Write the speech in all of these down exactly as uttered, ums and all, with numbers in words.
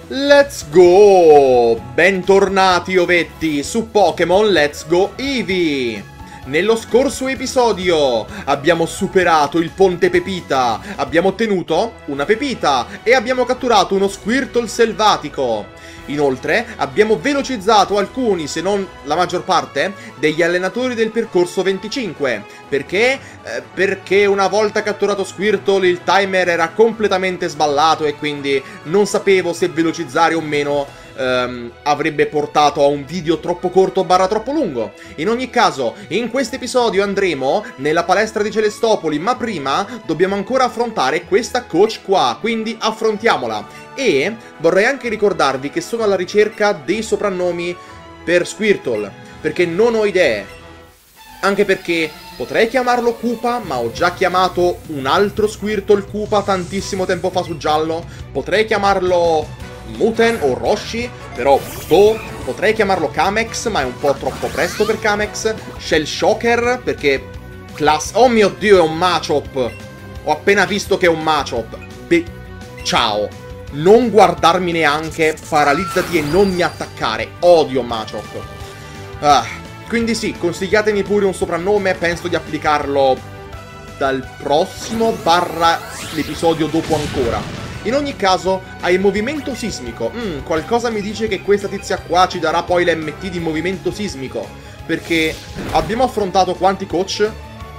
Let's go! Bentornati ovetti su Pokémon Let's Go Eevee! Nello scorso episodio abbiamo superato il Ponte Pepita, abbiamo ottenuto una Pepita e abbiamo catturato uno Squirtle selvatico. Inoltre abbiamo velocizzato alcuni, se non la maggior parte, degli allenatori del percorso venticinque. Perché? Eh, perché una volta catturato Squirtle il timer era completamente sballato e quindi non sapevo se velocizzare o meno ehm, avrebbe portato a un video troppo corto barra troppo lungo. In ogni caso, in questo episodio andremo nella palestra di Celestopoli, ma prima dobbiamo ancora affrontare questa coach qua, quindi affrontiamola. E vorrei anche ricordarvi che sono alla ricerca dei soprannomi per Squirtle, perché non ho idee. Anche perché potrei chiamarlo Koopa, ma ho già chiamato un altro Squirtle Koopa tantissimo tempo fa su Giallo. Potrei chiamarlo Muten o Roshi, però boh. Potrei chiamarlo Kamex, ma è un po' troppo presto per Kamex. Shell Shocker, perché class... Oh mio Dio, è un Machop! Ho appena visto che è un Machop. Beh, ciao! Non guardarmi neanche, paralizzati e non mi attaccare. Odio Machop. Ah, quindi sì, consigliatemi pure un soprannome, penso di applicarlo dal prossimo barra l'episodio dopo ancora. In ogni caso, hai movimento sismico. Mm, qualcosa mi dice che questa tizia qua ci darà poi l'M T di movimento sismico. Perché abbiamo affrontato quanti coach?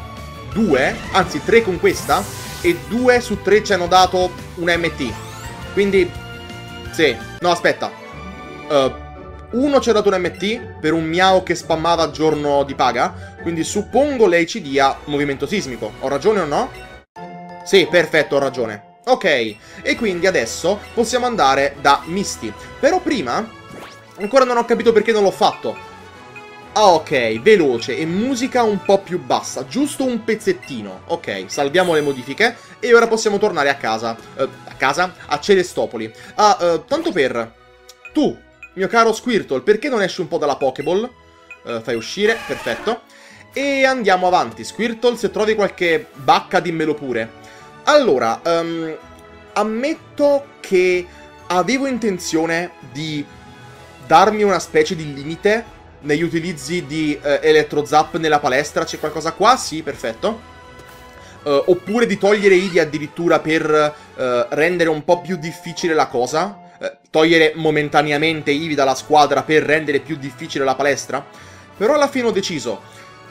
Due, anzi tre con questa, e due su tre ci hanno dato un M T. Quindi, sì, no aspetta, uh, uno ci ha dato un M T per un miao che spammava a giorno di paga, quindi suppongo lei ci dia movimento sismico. Ho ragione o no? Sì, perfetto, ho ragione. Ok, e quindi adesso possiamo andare da Misty. Però prima, ancora non ho capito perché non l'ho fatto. Ah, ok, veloce e musica un po' più bassa, giusto un pezzettino. Ok, salviamo le modifiche e ora possiamo tornare a casa. Uh, a casa? A Celestopoli. Ah, uh, tanto per... Tu, mio caro Squirtle, perché non esci un po' dalla Pokéball? Uh, fai uscire, perfetto. E andiamo avanti. Squirtle, se trovi qualche bacca dimmelo pure. Allora, um, ammetto che avevo intenzione di darmi una specie di limite negli utilizzi di uh, Electro Zap nella palestra. C'è qualcosa qua? Sì, perfetto. Uh, oppure di togliere Eevee addirittura per uh, rendere un po' più difficile la cosa. Uh, togliere momentaneamente Eevee dalla squadra per rendere più difficile la palestra. Però alla fine ho deciso,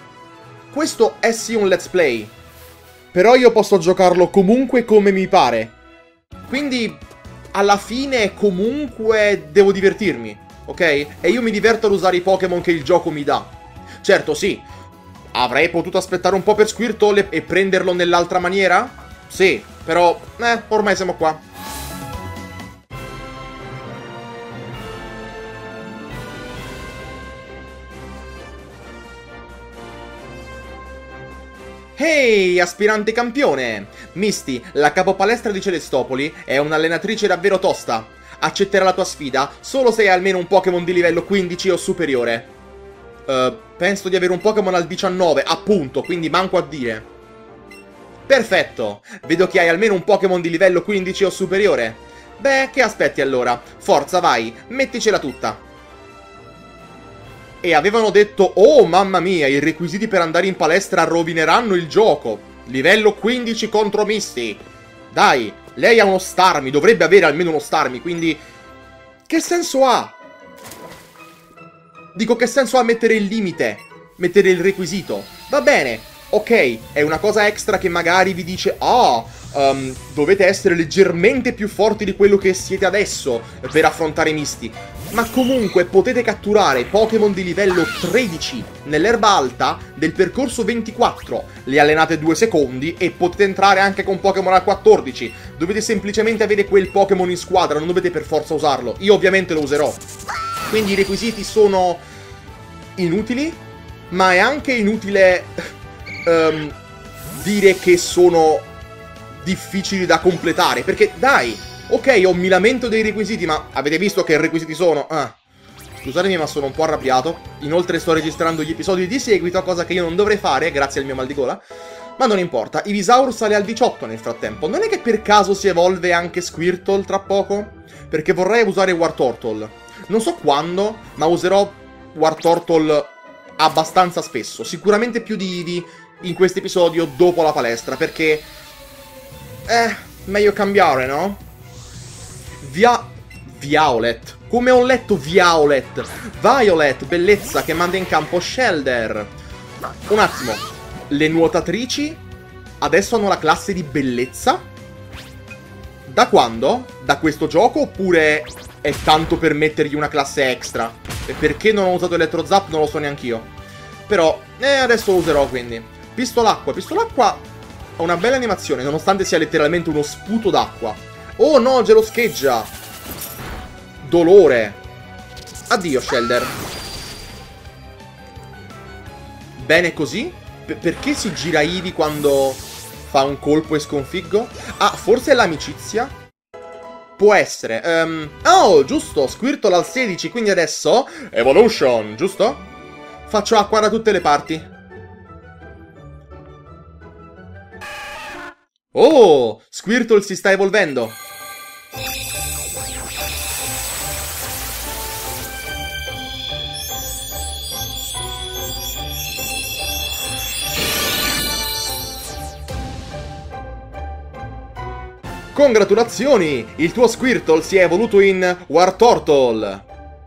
questo è sì un let's play, però io posso giocarlo comunque come mi pare. Quindi alla fine comunque devo divertirmi. Ok? E io mi diverto ad usare i Pokémon che il gioco mi dà. Certo, sì. Avrei potuto aspettare un po' per Squirtle e prenderlo nell'altra maniera? Sì, però... Eh, ormai siamo qua. Ehi, hey, aspirante campione! Misty, la capopalestra di Celestopoli, è un'allenatrice davvero tosta. Accetterà la tua sfida solo se hai almeno un Pokémon di livello quindici o superiore. Uh, penso di avere un Pokémon al diciannove, appunto, quindi manco a dire. Perfetto! Vedo che hai almeno un Pokémon di livello quindici o superiore. Beh, che aspetti allora? Forza, vai, metticela tutta. E avevano detto, oh mamma mia, i requisiti per andare in palestra rovineranno il gioco. Livello quindici contro Misty. Dai, lei ha uno Starmie, dovrebbe avere almeno uno Starmie, quindi... Che senso ha? Dico, che senso ha mettere il limite? Mettere il requisito? Va bene, ok, è una cosa extra che magari vi dice, ah, um, dovete essere leggermente più forti di quello che siete adesso per affrontare Misty. Ma comunque potete catturare Pokémon di livello tredici nell'erba alta del percorso ventiquattro. Le allenate due secondi e potete entrare anche con Pokémon al quattordici. Dovete semplicemente avere quel Pokémon in squadra, non dovete per forza usarlo. Io ovviamente lo userò. Quindi i requisiti sono inutili, ma è anche inutile um, dire che sono difficili da completare. Perché dai... Ok, ho mi lamento dei requisiti, ma avete visto che requisiti sono? Ah. Scusatemi, ma sono un po' arrabbiato. Inoltre sto registrando gli episodi di seguito, cosa che io non dovrei fare, grazie al mio mal di gola. Ma non importa, Ivysaur sale al diciotto nel frattempo. Non è che per caso si evolve anche Squirtle tra poco? perché vorrei usare Wartortle. Non so quando, ma userò Wartortle abbastanza spesso. Sicuramente più di Eevee in questo episodio dopo la palestra, perché... Eh, meglio cambiare, no? Via... Violet. Come ho letto Violet. Violet, bellezza, che manda in campo Shellder. Un attimo. Le nuotatrici adesso hanno la classe di bellezza? Da quando? Da questo gioco oppure è tanto per mettergli una classe extra? E perché non ho usato Electro Zap non lo so neanch'io. Però, eh, adesso lo userò quindi. Pistolacqua. Pistolacqua ha una bella animazione, nonostante sia letteralmente uno sputo d'acqua. Oh no, gelo scheggia. Dolore. Addio, Shellder. Bene così? P- perché si gira Eevee quando fa un colpo e sconfiggo? Ah, forse è l'amicizia? Può essere. Um, oh, giusto, Squirtle al sedici, quindi adesso... Evolution, giusto? Faccio acqua da tutte le parti. Oh, Squirtle si sta evolvendo. Congratulazioni! Il tuo Squirtle si è evoluto in Wartortle.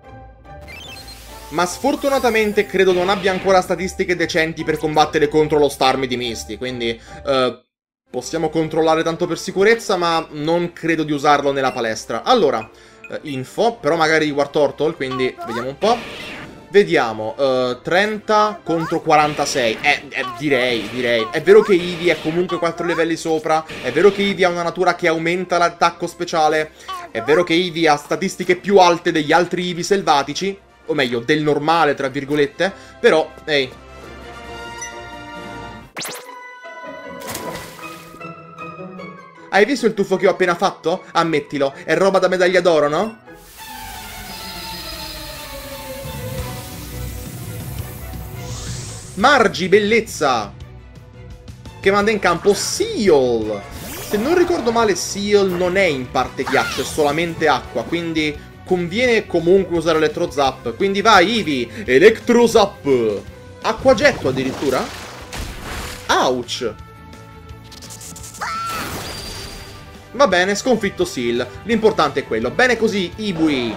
Ma sfortunatamente credo non abbia ancora statistiche decenti per combattere contro lo Starmie di Misty, quindi uh, possiamo controllare tanto per sicurezza, ma non credo di usarlo nella palestra. Allora, uh, info, però magari di Wartortle, quindi vediamo un po'. Vediamo, uh, trenta contro quarantasei, eh, eh, direi, direi. È vero che Eevee è comunque quattro livelli sopra, è vero che Eevee ha una natura che aumenta l'attacco speciale, è vero che Eevee ha statistiche più alte degli altri Eevee selvatici, o meglio, del normale, tra virgolette, però, ehi. Hai visto il tuffo che ho appena fatto? Ammettilo, è roba da medaglia d'oro, no? Margie, bellezza! Che manda in campo Seel! Se non ricordo male, Seel non è in parte ghiaccio, è solamente acqua, quindi conviene comunque usare Electro Zap. Quindi vai, Eevee! Electro Zap! Acquagetto addirittura? Ouch! Va bene, sconfitto Seel. L'importante è quello. Bene così, Ibui!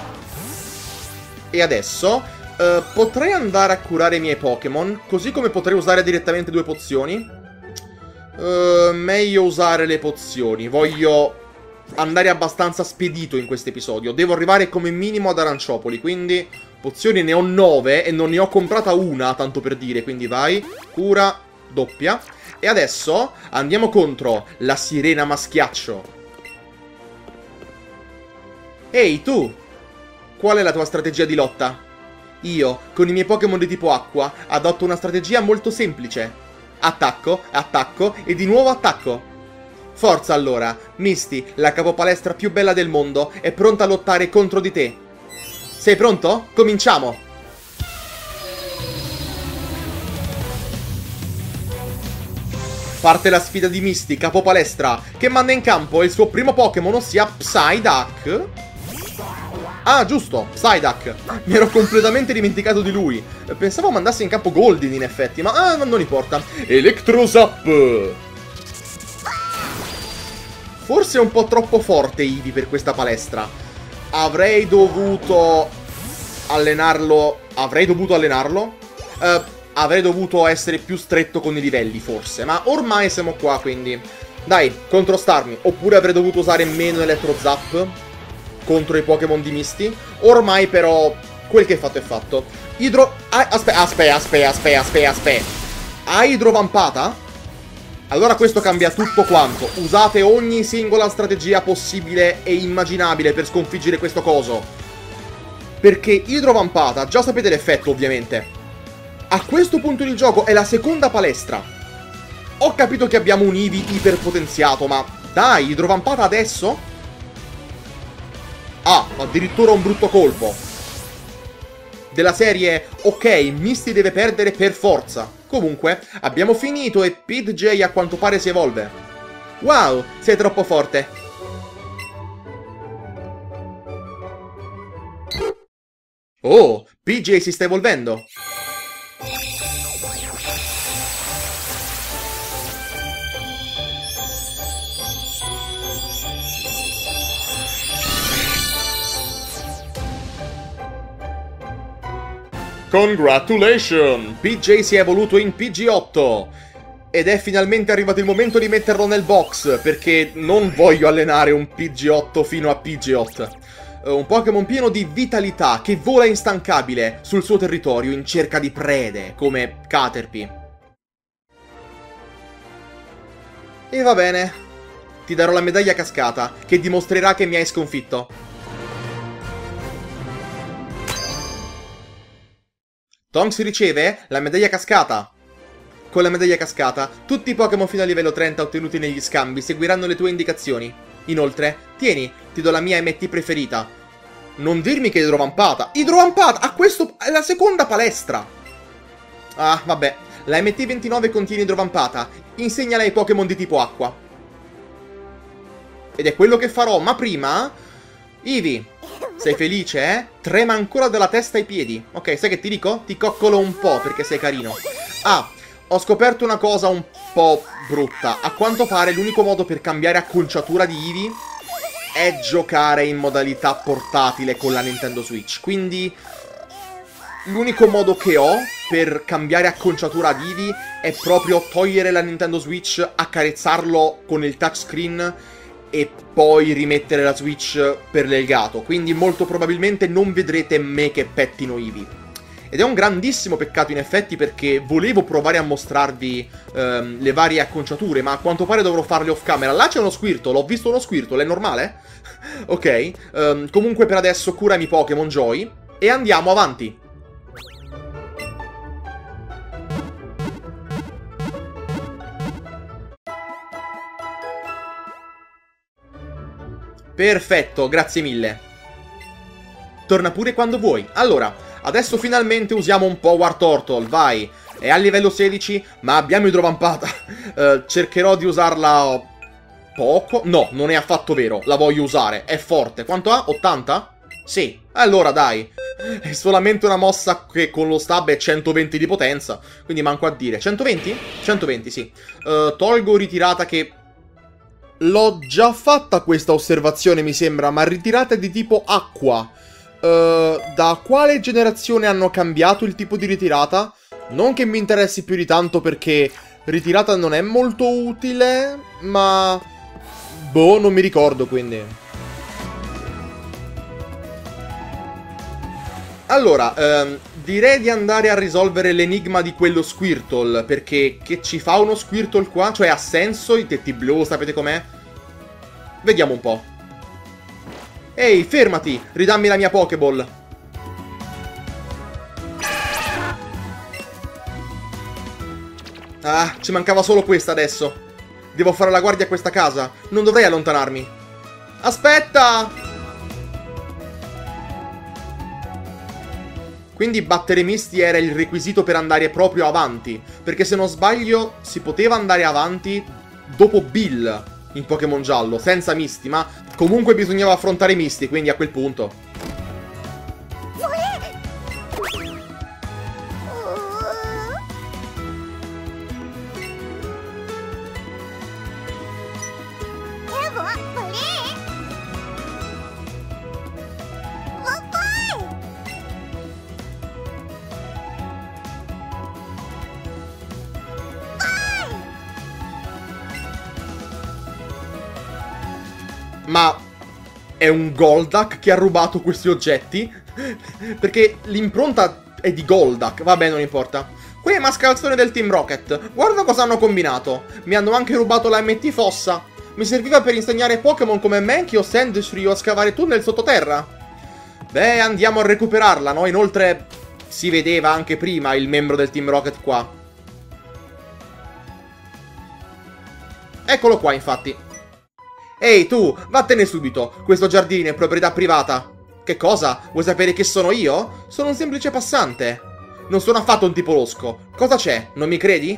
E adesso... Uh, potrei andare a curare i miei Pokémon, così come potrei usare direttamente due pozioni. Uh, meglio usare le pozioni. Voglio andare abbastanza spedito in questo episodio. Devo arrivare come minimo ad Aranciopoli, quindi pozioni ne ho nove e non ne ho comprata una, tanto per dire. Quindi vai, cura, doppia. E adesso andiamo contro la sirena maschiaccio. Ehi, tu! Qual è la tua strategia di lotta? Io, con i miei Pokémon di tipo acqua, adotto una strategia molto semplice. Attacco, attacco e di nuovo attacco. Forza allora, Misty, la capopalestra più bella del mondo, è pronta a lottare contro di te. Sei pronto? Cominciamo! Parte la sfida di Misty, capopalestra, che manda in campo il suo primo Pokémon, ossia Psyduck. Ah, giusto, Psyduck. Mi ero completamente dimenticato di lui. Pensavo mandasse in campo Goldeen, in effetti, ma ah, non importa. Electro Zap. Forse è un po' troppo forte Eevee per questa palestra. Avrei dovuto allenarlo... Avrei dovuto allenarlo? Uh, avrei dovuto essere più stretto con i livelli, forse. Ma ormai siamo qua, quindi... Dai, contro Starmie. Oppure avrei dovuto usare meno Electro Zap contro i Pokémon di Misty. Ormai però quel che è fatto è fatto. Idro... Ah, aspetta, aspetta, aspetta, aspetta, aspetta, aspetta. Ha idrovampata? Allora questo cambia tutto quanto. Usate ogni singola strategia possibile e immaginabile per sconfiggere questo coso. Perché idrovampata, già sapete l'effetto ovviamente. A questo punto del gioco è la seconda palestra. Ho capito che abbiamo un Eevee iperpotenziato, ma dai, idrovampata adesso? Ah, addirittura un brutto colpo. Della serie, ok, Misty deve perdere per forza. Comunque, abbiamo finito e Pete J a quanto pare si evolve. Wow, sei troppo forte. Oh, P J si sta evolvendo. Congratulations! P J si è evoluto in P G otto. Ed è finalmente arrivato il momento di metterlo nel box, perché non voglio allenare un P G otto fino a P G otto. Un Pokémon pieno di vitalità, che vola instancabile sul suo territorio in cerca di prede, come Caterpie. E va bene. Ti darò la medaglia cascata, che dimostrerà che mi hai sconfitto. Tonks riceve la medaglia cascata. Con la medaglia cascata, tutti i Pokémon fino a livello trenta ottenuti negli scambi seguiranno le tue indicazioni. Inoltre, tieni, ti do la mia M T preferita. Non dirmi che è idrovampata. Idrovampata! A questo è la seconda palestra! Ah, vabbè. La M T ventinove contiene idrovampata. Insegnala ai Pokémon di tipo acqua. Ed è quello che farò, ma prima... Eevee, sei felice, eh? Trema ancora dalla testa ai piedi. Ok, sai che ti dico? Ti coccolo un po' perché sei carino. Ah, ho scoperto una cosa un po' brutta. A quanto pare l'unico modo per cambiare acconciatura di Eevee è giocare in modalità portatile con la Nintendo Switch. Quindi l'unico modo che ho per cambiare acconciatura di Eevee è proprio togliere la Nintendo Switch, accarezzarlo con il touchscreen e poi rimettere la Switch per l'Elgato. Quindi molto probabilmente non vedrete me che pettino Eevee. Ed è un grandissimo peccato in effetti, perché volevo provare a mostrarvi ehm, le varie acconciature, ma a quanto pare dovrò farle off camera. Là c'è uno Squirtle, ho visto uno Squirtle, è normale? Ok, um, comunque per adesso curami Pokémon Joy e andiamo avanti. Perfetto, grazie mille. Torna pure quando vuoi. Allora, adesso finalmente usiamo un po' Wartortle, vai. È a livello sedici, ma abbiamo idrovampata. uh, cercherò di usarla poco. No, non è affatto vero, la voglio usare. È forte. Quanto ha? ottanta? Sì. Allora dai. È solamente una mossa che con lo stab è centoventi di potenza, quindi manco a dire. centoventi? centoventi, sì. Uh, tolgo ritirata che... L'ho già fatta questa osservazione, mi sembra, ma ritirata è di tipo acqua. Uh, da quale generazione hanno cambiato il tipo di ritirata? Non che mi interessi più di tanto, perché ritirata non è molto utile, ma... boh, non mi ricordo, quindi... Allora, ehm, direi di andare a risolvere l'enigma di quello Squirtle, perché che ci fa uno Squirtle qua? Cioè, ha senso? I tetti blu, sapete com'è? Vediamo un po'. Ehi, fermati! Ridammi la mia Pokéball. Ah, ci mancava solo questa adesso. Devo fare la guardia a questa casa. Non dovrei allontanarmi. Aspetta! Quindi battere Misty era il requisito per andare proprio avanti, perché se non sbaglio si poteva andare avanti dopo Bill in Pokémon Giallo, senza Misty, ma comunque bisognava affrontare Misty, quindi a quel punto... Ma è un Golduck che ha rubato questi oggetti? Perché l'impronta è di Golduck, vabbè, non importa. Qui è mascalzone del Team Rocket. Guarda cosa hanno combinato. Mi hanno anche rubato la M T fossa. Mi serviva per insegnare Pokémon come Mankey o Sandshrew a scavare tunnel sottoterra. Beh, andiamo a recuperarla, no? Inoltre si vedeva anche prima il membro del Team Rocket qua. Eccolo qua, infatti. Ehi, tu, vattene subito. Questo giardino è proprietà privata. Che cosa? Vuoi sapere che sono io? Sono un semplice passante. Non sono affatto un tipo losco. Cosa c'è? Non mi credi?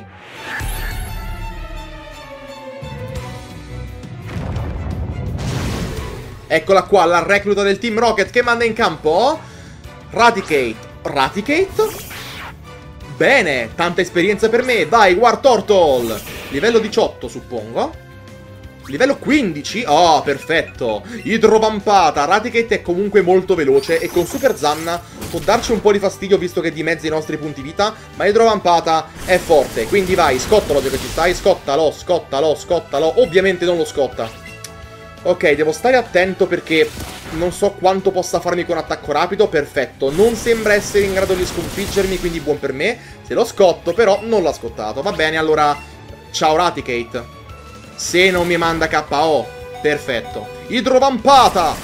Eccola qua, la recluta del Team Rocket che manda in campo Raticate. Raticate? Bene, tanta esperienza per me. Vai, War Turtle. Livello diciotto, suppongo. Livello quindici? Oh, perfetto. Idrovampata. Raticate è comunque molto veloce e con Super Zanna può darci un po' di fastidio visto che dimezza i nostri punti vita, ma Idrovampata è forte. Quindi vai, scottalo già che ci stai. Scottalo, scottalo, scottalo. Ovviamente non lo scotta. Ok, devo stare attento perché non so quanto possa farmi con attacco rapido. Perfetto, non sembra essere in grado di sconfiggermi, quindi buon per me. Se lo scotto, però non l'ha scottato. Va bene, allora, ciao Raticate. Se non mi manda K O. Perfetto. Idrovampata.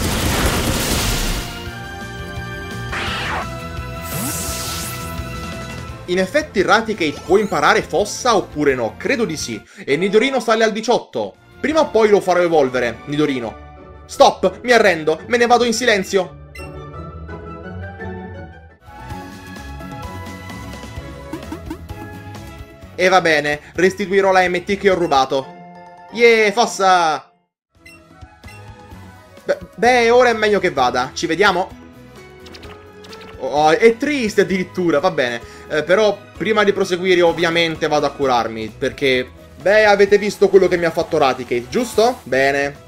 In effetti Raticate può imparare fossa oppure no? Credo di sì. E Nidorino sale al diciotto. Prima o poi lo farò evolvere, Nidorino. Stop, mi arrendo. Me ne vado in silenzio. E va bene, restituirò la M T che ho rubato. Yeah, fossa! Beh, beh, ora è meglio che vada. Ci vediamo? Oh, è triste addirittura, va bene. Eh, però, prima di proseguire, ovviamente vado a curarmi. Perché, beh, avete visto quello che mi ha fatto Raticate, giusto? Bene.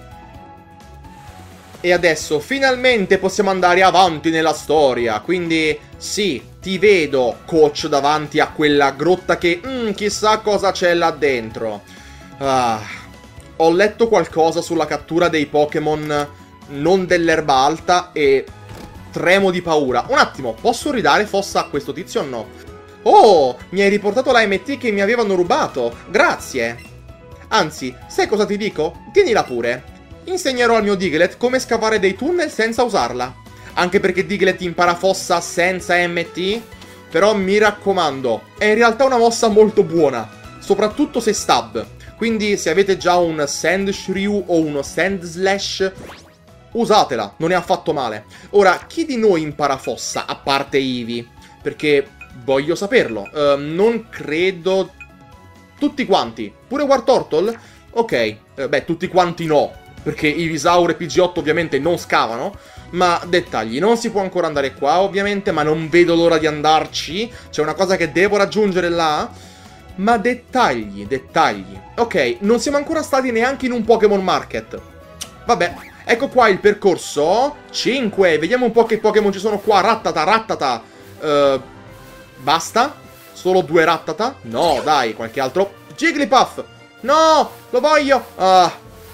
E adesso, finalmente, possiamo andare avanti nella storia. Quindi, sì, ti vedo, coach, davanti a quella grotta che... Mm, chissà cosa c'è là dentro. Ah... Ho letto qualcosa sulla cattura dei Pokémon non dell'erba alta e tremo di paura. Un attimo, posso ridare fossa a questo tizio o no? Oh, mi hai riportato la M T che mi avevano rubato. Grazie. Anzi, sai cosa ti dico? Tienila pure. Insegnerò al mio Diglett come scavare dei tunnel senza usarla. Anche perché Diglett impara fossa senza M T. Però mi raccomando, è in realtà una mossa molto buona. Soprattutto se stab. Quindi se avete già un Sand Shrew o uno Sand Slash, usatela, non è affatto male. Ora, chi di noi impara fossa, a parte Eevee? Perché voglio saperlo. Uh, non credo... Tutti quanti. Pure War Turtle? Ok, uh, beh, tutti quanti no. Perché Ivysaur e P G otto ovviamente non scavano. Ma dettagli, non si può ancora andare qua ovviamente, ma non vedo l'ora di andarci. C'è una cosa che devo raggiungere là. Ma dettagli, dettagli. Ok, non siamo ancora stati neanche in un Pokémon Market. Vabbè, ecco qua il percorso. cinque, vediamo un po' che Pokémon ci sono qua. Rattata, Rattata. Uh, basta? Solo due Rattata? No, dai, qualche altro. Jigglypuff. No, lo voglio. Uh.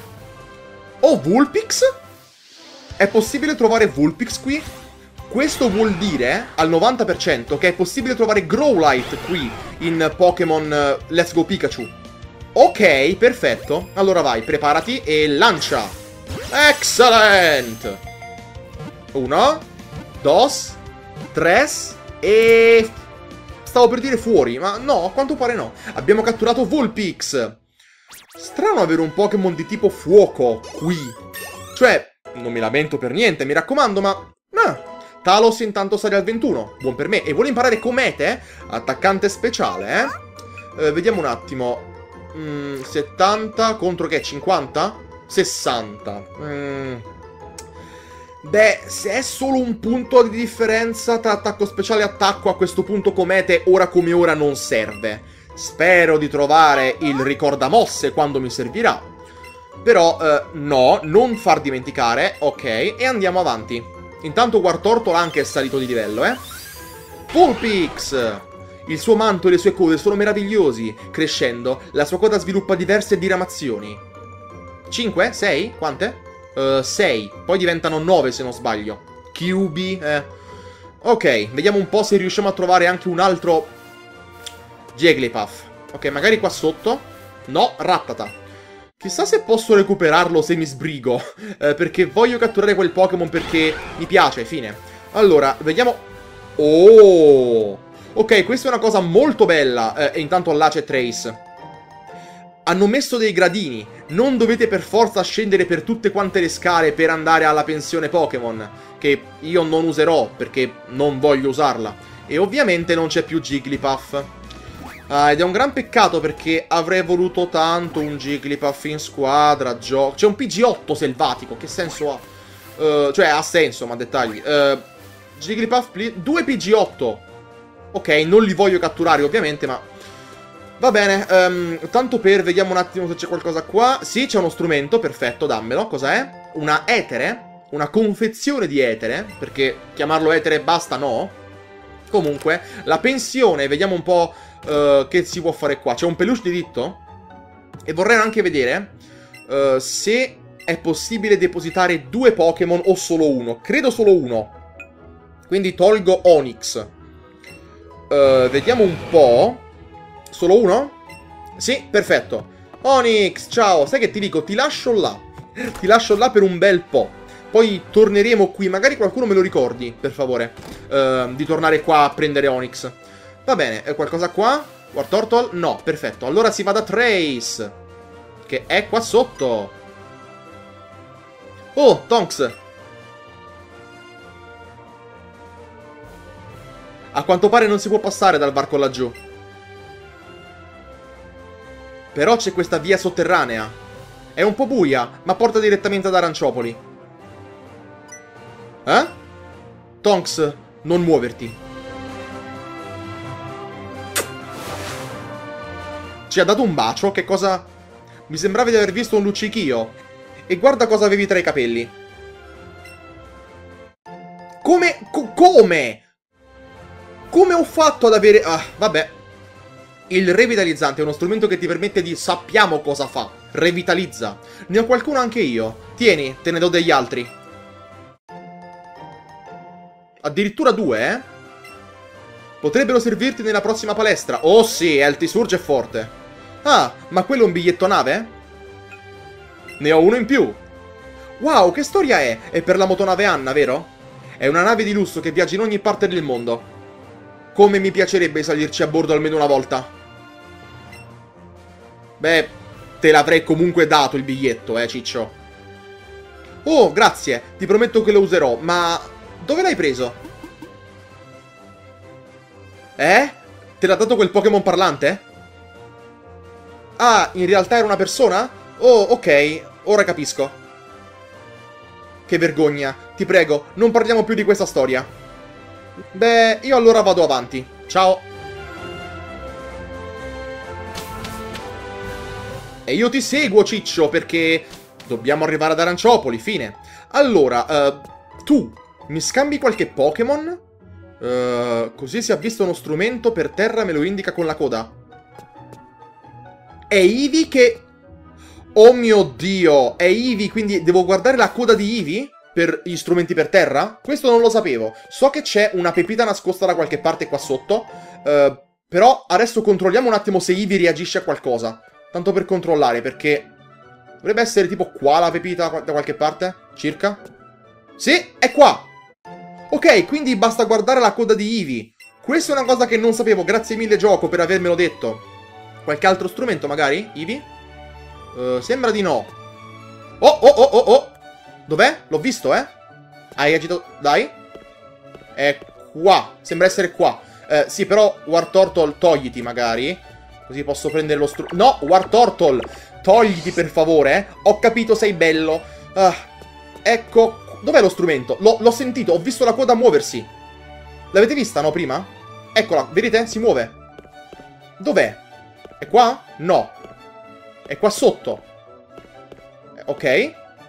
Oh, Vulpix? È possibile trovare Vulpix qui? Questo vuol dire, al novanta per cento, che è possibile trovare Growlithe qui, in Pokémon uh, Let's Go Pikachu. Ok, perfetto. Allora vai, preparati e lancia. Excellent! Uno, dos, tres e... Stavo per dire fuori, ma no, a quanto pare no. Abbiamo catturato Vulpix. Strano avere un Pokémon di tipo fuoco qui. Cioè, non mi lamento per niente, mi raccomando, ma... Ah. Talos intanto sale al ventuno, buon per me. E vuole imparare Comete, attaccante speciale, eh? eh vediamo un attimo. Mm, settanta contro che? cinquanta? sessanta. Mm. Beh, se è solo un punto di differenza tra attacco speciale e attacco, a questo punto Comete ora come ora non serve. Spero di trovare il ricordamosse quando mi servirà. Però, eh, no, non far dimenticare. Ok, e andiamo avanti. Intanto War Turtle anche è salito di livello, eh. Vulpix! Il suo manto e le sue code sono meravigliosi. Crescendo, la sua coda sviluppa diverse diramazioni. cinque? sei? Quante? Uh, sei. Poi diventano nove se non sbaglio. Q B, eh. Ok, vediamo un po' se riusciamo a trovare anche un altro Jigglypuff. Ok, magari qua sotto. No, Rattata. Chissà se posso recuperarlo se mi sbrigo, eh, perché voglio catturare quel Pokémon perché mi piace, fine. Allora, vediamo... Oh! Ok, questa è una cosa molto bella. Eh, e intanto là c'è Trace. Hanno messo dei gradini. Non dovete per forza scendere per tutte quante le scale per andare alla pensione Pokémon, che io non userò perché non voglio usarla. E ovviamente non c'è più Jigglypuff. Ah, ed è un gran peccato perché avrei voluto tanto un Jigglypuff in squadra. C'è un P G otto selvatico, che senso ha? Uh, cioè, ha senso, ma dettagli. Uh, Jigglypuff, please. due P G otto. Ok, non li voglio catturare ovviamente, ma... Va bene, um, tanto per... Vediamo un attimo se c'è qualcosa qua. Sì, c'è uno strumento, perfetto, dammelo. Cos'è? Una etere? Una confezione di etere? Perché chiamarlo etere basta, no? Comunque, la pensione, vediamo un po' uh, che si può fare qua. C'è un peluche di ditto? E vorrei anche vedere uh, se è possibile depositare due Pokémon o solo uno. Credo solo uno. Quindi tolgo Onix. Uh, vediamo un po'. Solo uno? Sì, perfetto. Onix, ciao. Sai che ti dico? Ti lascio là. Ti lascio là per un bel po'. Poi torneremo qui. Magari qualcuno me lo ricordi, per favore. Uh, di tornare qua a prendere Onix. Va bene, è qualcosa qua? Wartortle? No, perfetto. Allora si va da Trace, che è qua sotto. Oh, Tonks. A quanto pare non si può passare dal varco laggiù. Però c'è questa via sotterranea. È un po' buia, ma porta direttamente ad Aranciopoli. Eh? Tonks, non muoverti. Ci ha dato un bacio, che cosa... Mi sembrava di aver visto un luccichio. E guarda cosa avevi tra i capelli. Come... Co come? Come ho fatto ad avere... Ah, vabbè. Il revitalizzante è uno strumento che ti permette di... Sappiamo cosa fa. Revitalizza. Ne ho qualcuno anche io. Tieni, te ne do degli altri. Addirittura due, eh? Potrebbero servirti nella prossima palestra. Oh sì, Altisurge è forte. Ah, ma quello è un biglietto nave? Ne ho uno in più. Wow, che storia è? È per la motonave Anna, vero? È una nave di lusso che viaggia in ogni parte del mondo. Come mi piacerebbe salirci a bordo almeno una volta. Beh, te l'avrei comunque dato il biglietto, eh, ciccio. Oh, grazie, ti prometto che lo userò, ma... Dove l'hai preso? Eh? Te l'ha dato quel Pokémon parlante? Ah, in realtà era una persona? Oh, ok, ora capisco. Che vergogna. Ti prego, non parliamo più di questa storia. Beh, io allora vado avanti. Ciao. E io ti seguo, ciccio, perché dobbiamo arrivare ad Aranciopoli, fine. Allora, uh, tu mi scambi qualche Pokémon? Uh, così si avvista uno strumento per terra, me lo indica con la coda. È Eevee che... Oh mio Dio, è Eevee, quindi devo guardare la coda di Eevee per gli strumenti per terra? Questo non lo sapevo. So che c'è una pepita nascosta da qualche parte qua sotto, uh, però adesso controlliamo un attimo se Eevee reagisce a qualcosa. Tanto per controllare, perché... Dovrebbe essere tipo qua la pepita da qualche parte? Circa? Sì, è qua! Ok, quindi basta guardare la coda di Eevee. Questa è una cosa che non sapevo, grazie mille gioco per avermelo detto. Qualche altro strumento magari? Eevee? Uh, sembra di no. Oh, oh, oh, oh, oh! Dov'è? L'ho visto, eh? Hai agito... Dai. È qua. Sembra essere qua. Uh, sì, però Wartortle togliti magari. Così posso prendere lo strumento. No, Wartortle! Togliti per favore, eh? Ho capito, sei bello. Uh, ecco... Dov'è lo strumento? L'ho sentito, ho visto la coda muoversi. L'avete vista, no, prima? Eccola, vedete? Si muove. Dov'è? È qua? No. È qua sotto. Ok.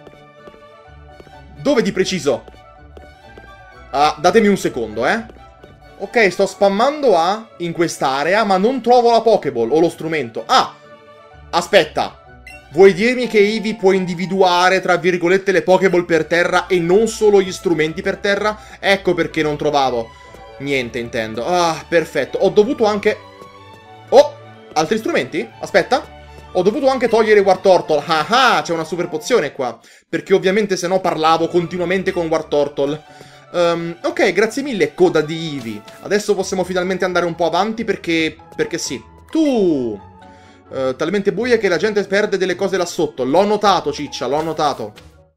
Dove di preciso? Ah, datemi un secondo, eh. Ok, sto spammando A in quest'area, ma non trovo la Pokéball o lo strumento. Ah! Aspetta. Vuoi dirmi che Eevee può individuare, tra virgolette, le Pokéball per terra e non solo gli strumenti per terra? Ecco perché non trovavo niente, intendo. Ah, perfetto. Ho dovuto anche... Oh! Altri strumenti? Aspetta. Ho dovuto anche togliere Wartortle. Ah ah, c'è una super pozione qua. Perché ovviamente se no parlavo continuamente con Wartortle. Um, ok, grazie mille, coda di Eevee. Adesso possiamo finalmente andare un po' avanti perché... Perché sì. Tu... Uh, talmente buia che la gente perde delle cose là sotto. L'ho notato, ciccia, l'ho notato.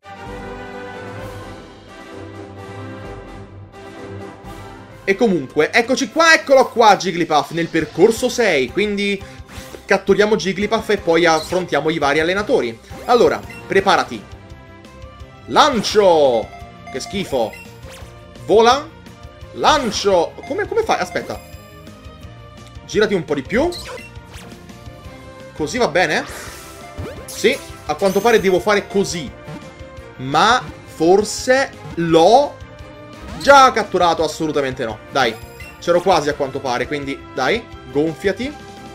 E comunque, eccoci qua, eccolo qua Jigglypuff nel percorso sei. Quindi catturiamo Jigglypuff e poi affrontiamo i vari allenatori. Allora, preparati. Lancio! Che schifo. Vola. Lancio! Come, come fai? Aspetta. Girati un po' di più. Così va bene? Sì, a quanto pare devo fare così. Ma forse l'ho già catturato. Assolutamente no. Dai, c'ero quasi a quanto pare. Quindi, dai, gonfiati.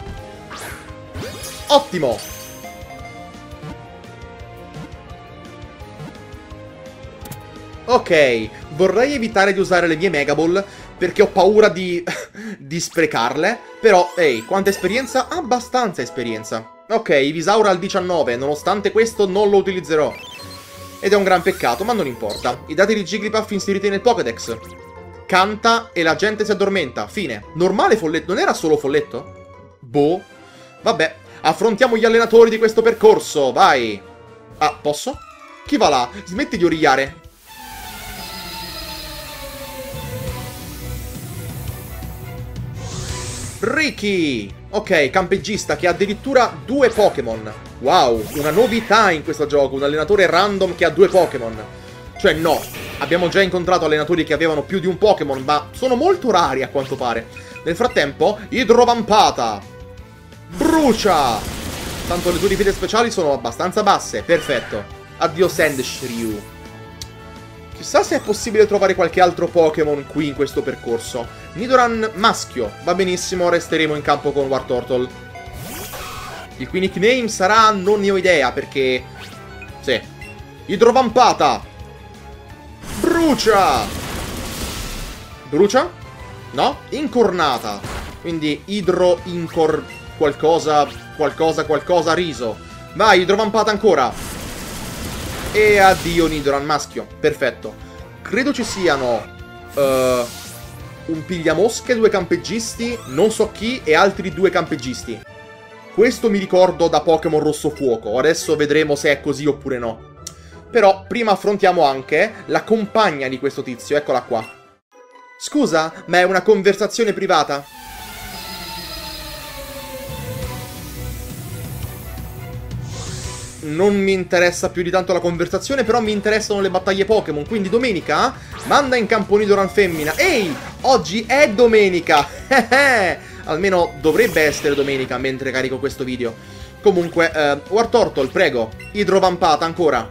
Ottimo! Ok, vorrei evitare di usare le mie Mega Ball perché ho paura di, di sprecarle. Però, ehi, quanta esperienza? Abbastanza esperienza. Ok, Ivysaur al diciannove, nonostante questo non lo utilizzerò. Ed è un gran peccato, ma non importa. I dati di Jigglypuff inseriti nel Pokédex. Canta e la gente si addormenta. Fine. Normale folletto? Non era solo folletto? Boh. Vabbè, affrontiamo gli allenatori di questo percorso, vai. Ah, posso? Chi va là? Smetti di origliare. Ricky! Ok, campeggiista che ha addirittura due Pokémon. Wow, una novità in questo gioco, un allenatore random che ha due Pokémon. Cioè no, abbiamo già incontrato allenatori che avevano più di un Pokémon, ma sono molto rari a quanto pare. Nel frattempo, idrovampata! Brucia! Tanto le tue difese speciali sono abbastanza basse, perfetto. Addio Sandshrew. Chissà se è possibile trovare qualche altro Pokémon qui in questo percorso. Nidoran maschio. Va benissimo, resteremo in campo con Wartortle. Il cui nickname sarà... non ne ho idea, perché... Sì. Idrovampata. Brucia. Brucia? No? Incornata. Quindi idro incor... qualcosa... qualcosa, qualcosa, riso. Vai, idrovampata ancora. E addio Nidoran maschio. Perfetto. Credo ci siano uh, un pigliamosche, due campeggisti, non so chi, e altri due campeggisti. Questo mi ricordo da Pokémon Rosso Fuoco. Adesso vedremo se è così oppure no. Però prima affrontiamo anche la compagna di questo tizio. Eccola qua. Scusa, ma è una conversazione privata? Non mi interessa più di tanto la conversazione, però mi interessano le battaglie Pokémon. Quindi domenica manda in campo Nidoran femmina. Ehi, oggi è domenica. Almeno dovrebbe essere domenica mentre carico questo video. Comunque, eh, Wartortle, prego. Idrovampata ancora.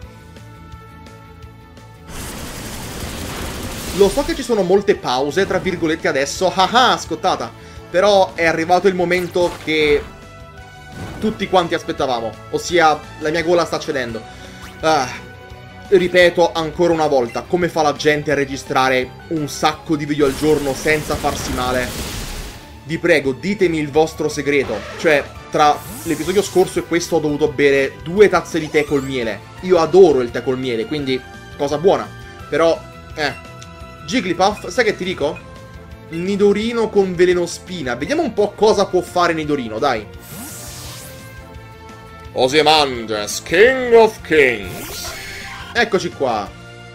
Lo so che ci sono molte pause, tra virgolette, adesso. Haha, scottata. Però è arrivato il momento che... tutti quanti aspettavamo, ossia la mia gola sta cedendo. Ah, ripeto ancora una volta, come fa la gente a registrare un sacco di video al giorno senza farsi male? Vi prego, ditemi il vostro segreto. Cioè, tra l'episodio scorso e questo ho dovuto bere due tazze di tè col miele. Io adoro il tè col miele, quindi cosa buona. Però, eh, Jigglypuff, sai che ti dico? Nidorino con velenospina. Vediamo un po' cosa può fare Nidorino, dai. Ozymandias, King of Kings. Eccoci qua.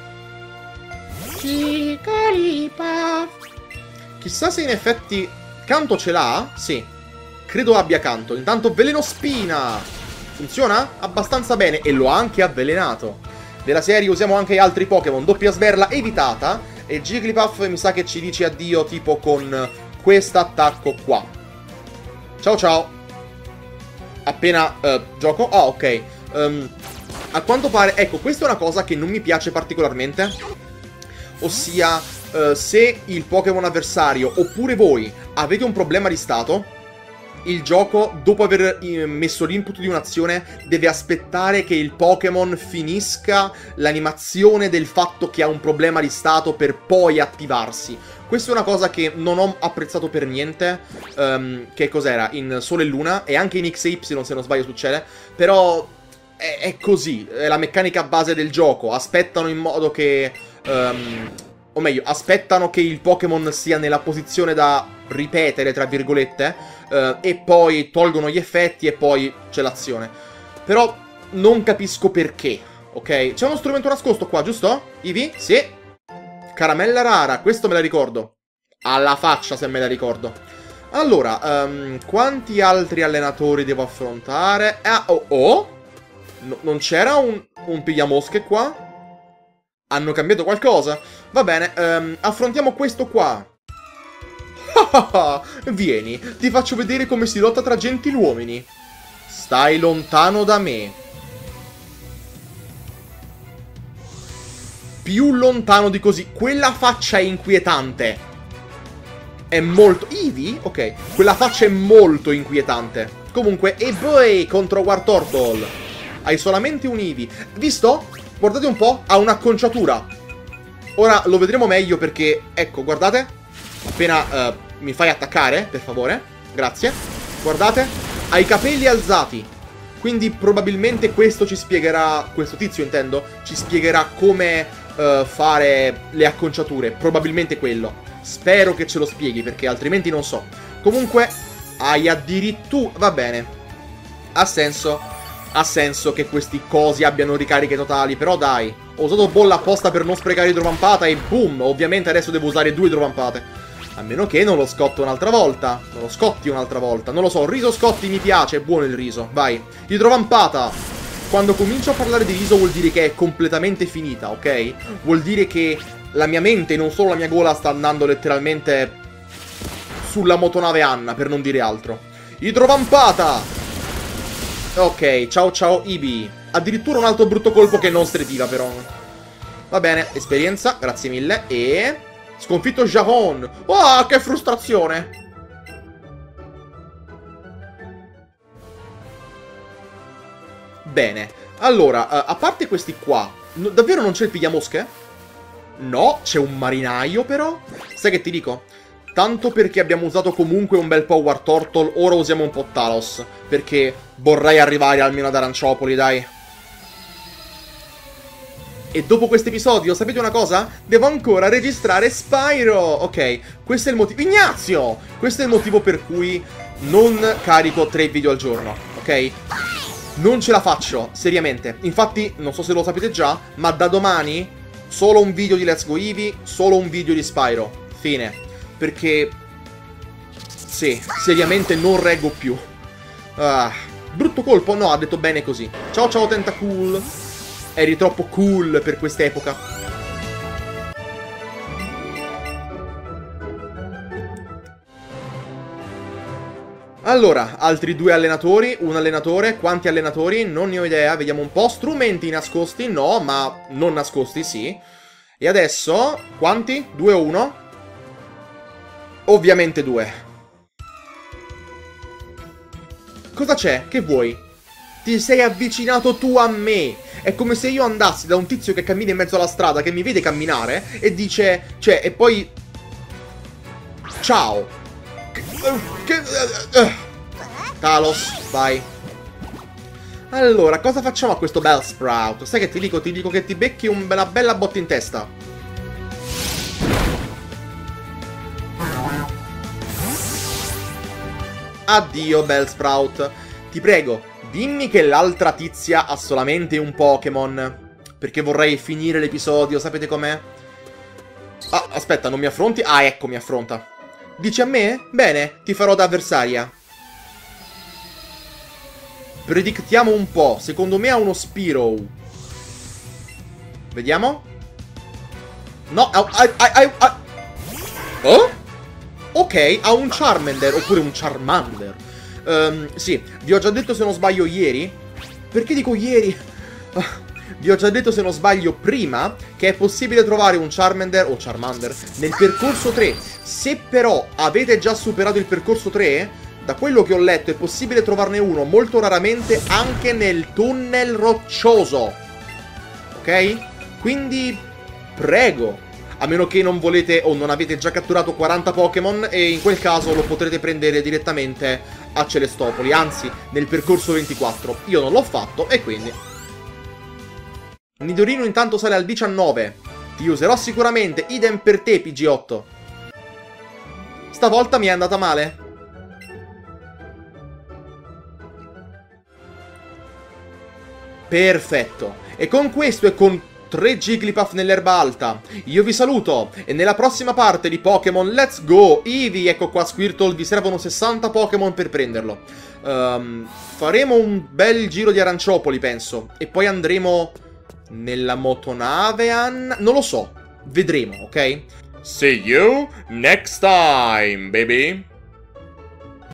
Jigglypuff. Chissà se in effetti canto ce l'ha? Sì. Credo abbia canto. Intanto velenospina. Funziona? Abbastanza bene. E l'ho anche avvelenato. Della serie usiamo anche altri Pokémon. Doppia sberla evitata. E Jigglypuff mi sa che ci dice addio tipo con quest'attacco qua. Ciao ciao. Appena uh, gioco. Ah, oh, ok. um, A quanto pare, ecco, questa è una cosa che non mi piace particolarmente. Ossia, uh, se il Pokémon avversario oppure voi avete un problema di stato, il gioco, dopo aver uh, messo l'input di un'azione, deve aspettare che il Pokémon finisca l'animazione del fatto che ha un problema di stato per poi attivarsi. Questa è una cosa che non ho apprezzato per niente. um, Che cos'era? In Sole e Luna. E anche in X Y, se non sbaglio succede. Però è, è così. È la meccanica base del gioco. Aspettano in modo che um, o meglio, aspettano che il Pokémon sia nella posizione da ripetere, tra virgolette, uh, e poi tolgono gli effetti e poi c'è l'azione. Però non capisco perché. Ok? C'è uno strumento nascosto qua, giusto? Eevee? Sì. Caramella rara, questo me la ricordo. Alla faccia se me la ricordo. Allora, um, quanti altri allenatori devo affrontare? Ah, oh, oh? No, non c'era un, un pigliamosche qua? Hanno cambiato qualcosa? Va bene, um, affrontiamo questo qua. Vieni, ti faccio vedere come si lotta tra gentiluomini. Stai lontano da me. Più lontano di così. Quella faccia è inquietante. È molto... Eevee? Ok. Quella faccia è molto inquietante. Comunque, e poi contro War Turtle. Hai solamente un Eevee. Visto? Guardate un po'. Ha un'acconciatura. Ora lo vedremo meglio perché... Ecco, guardate. Appena uh, mi fai attaccare, per favore. Grazie. Guardate. Ha i capelli alzati. Quindi probabilmente questo ci spiegherà... Questo tizio, intendo. Ci spiegherà come uh, fare le acconciature. Probabilmente quello. Spero che ce lo spieghi, perché altrimenti non so. Comunque, hai addirittura... Va bene. Ha senso. Ha senso che questi cosi abbiano ricariche totali. Però dai, ho usato bolla apposta per non sprecare idrovampata e boom, ovviamente adesso devo usare due idrovampate. A meno che non lo scotto un'altra volta. Non lo scotti un'altra volta. Non lo so, riso scotti mi piace, è buono il riso. Vai, idrovampata. Quando comincio a parlare di riso vuol dire che è completamente finita, ok? Vuol dire che... La mia mente, non solo la mia gola, sta andando letteralmente sulla motonave Anna, per non dire altro. Idrovampata! Ok, ciao ciao Eevee. Addirittura un altro brutto colpo che non stretiva però. Va bene, esperienza, grazie mille. E... sconfitto Jaron. Oh, che frustrazione! Bene, allora, uh, a parte questi qua, no, davvero non c'è il pigliamosche? No, c'è un marinaio però. Sai che ti dico? Tanto perché abbiamo usato comunque un bel po' War Turtle, ora usiamo un po' Talos. Perché vorrei arrivare almeno ad Aranciopoli, dai. E dopo questo episodio, sapete una cosa? Devo ancora registrare Spyro. Ok, questo è il motivo... Ignazio! Questo è il motivo per cui non carico tre video al giorno, ok? Non ce la faccio, seriamente. Infatti, non so se lo sapete già, ma da domani... Solo un video di Let's Go Eevee, solo un video di Spyro. Fine. Perché... Sì, seriamente non reggo più. Ah, brutto colpo? No, ha detto bene così. Ciao ciao Tentacool. Eri troppo cool per quest'epoca. Allora, altri due allenatori, un allenatore, quanti allenatori? Non ne ho idea, vediamo un po'. Strumenti nascosti? No, ma non nascosti, sì. E adesso, quanti? Due o uno? Ovviamente due. Cosa c'è? Che vuoi? Ti sei avvicinato tu a me. È come se io andassi da un tizio che cammina in mezzo alla strada, che mi vede camminare, e dice... Cioè, e poi... Ciao. Che... Talos, vai. Allora, cosa facciamo a questo Bellsprout? Sai che ti dico? Ti dico che ti becchi un, una bella botta in testa. Addio, Bellsprout. Ti prego, dimmi che l'altra tizia ha solamente un Pokémon. Perché vorrei finire l'episodio, sapete com'è? Ah, aspetta, non mi affronti? Ah, ecco, mi affronta. Dici a me? Bene, ti farò da avversaria. Predictiamo un po'. Secondo me ha uno Spearow. Vediamo. No, ha... ha, ha, ha... Oh? Ok, ha un Charmander. Oppure un Charmander. Um, sì, vi ho già detto se non sbaglio ieri. Perché dico ieri? Vi ho già detto se non sbaglio prima che è possibile trovare un Charmander o Charmander nel percorso tre. Se però avete già superato il percorso tre, da quello che ho letto è possibile trovarne uno molto raramente anche nel tunnel roccioso. Ok? Quindi prego. A meno che non volete o non avete già catturato quaranta Pokémon, e in quel caso lo potrete prendere direttamente a Celestopoli, anzi nel percorso ventiquattro. Io non l'ho fatto e quindi... Nidorino intanto sale al diciannove. Ti userò sicuramente, idem per te P G otto. Stavolta mi è andata male. Perfetto. E con questo e con tre Jigglypuff nell'erba alta io vi saluto. E nella prossima parte di Pokémon Let's Go Eevee, ecco qua Squirtle, vi servono sessanta Pokémon per prenderlo. um, Faremo un bel giro di Aranciopoli, penso. E poi andremo... Nella motonave, Anna? Non lo so. Vedremo, ok? See you next time, baby.